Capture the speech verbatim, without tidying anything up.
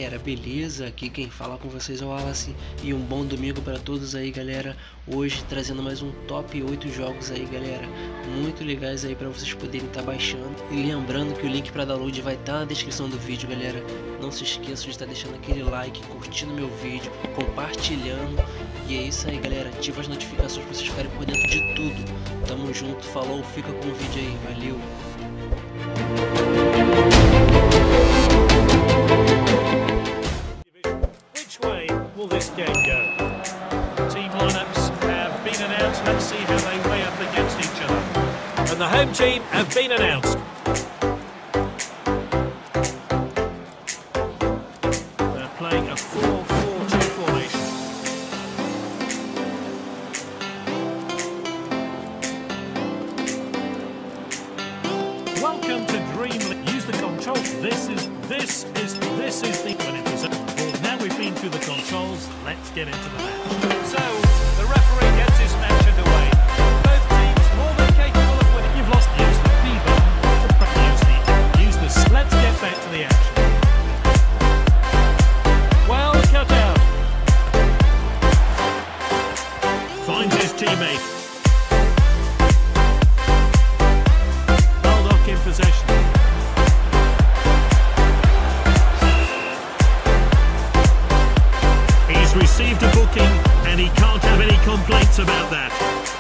galera, beleza? Aqui quem fala com vocês é o Wallace e um bom domingo para todos aí, galera. Hoje trazendo mais um top oito jogos aí, galera, muito legais aí para vocês poderem estar tá baixando. E lembrando que o link para download vai estar tá na descrição do vídeo, galera. Não se esqueça de estar tá deixando aquele like, curtindo meu vídeo, compartilhando. E é isso aí, galera, ativa as notificações para vocês ficarem por dentro de tudo. Tamo junto, falou, fica com o vídeo aí, valeu! Will this game go? Team lineups have been announced. Let's see how they weigh up against each other. And the home team have been announced. They're playing a four four two formation. Welcome to Dream League. Use the control. This is this is this is the when it was. Now we've been through the controls, let's get into the match. So, the referee gets his match underway. Both teams more than capable of winning. You've lost. Use the B button. Use the, use the, let's get back to the action. Well cut out. Finds his teammate. Baldock in possession. Received a booking and he can't have any complaints about that.